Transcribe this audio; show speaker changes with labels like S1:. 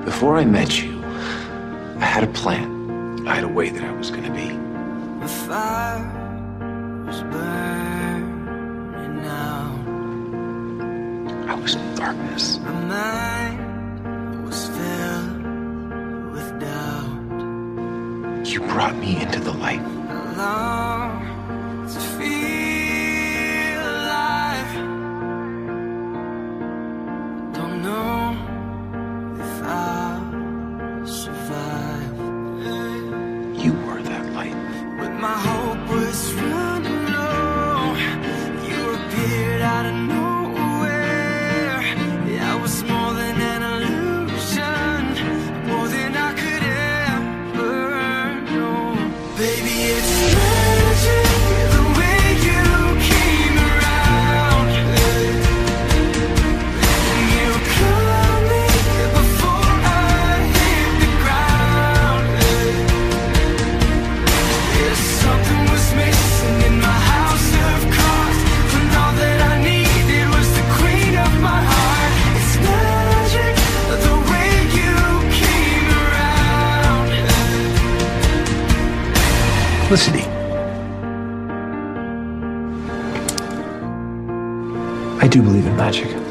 S1: Before I met you, I had a plan. I had a way that I was gonna be.
S2: The fire was burning out.
S1: I was in darkness.
S2: My mind was filled with doubt.
S1: You brought me into the light.
S2: I long to feel alive. Don't know if I'll survive.
S1: You were that light.
S2: But my hope was running low. You appeared out of nowhere. I was more than an illusion, more than I could ever know. Baby, it's magic the way you came around. You caught me before I hit the ground. Yeah, something was missing in my house of cards, when all that I needed was the queen of my heart. It's magic the way you came around.
S1: Felicity. I do believe in magic.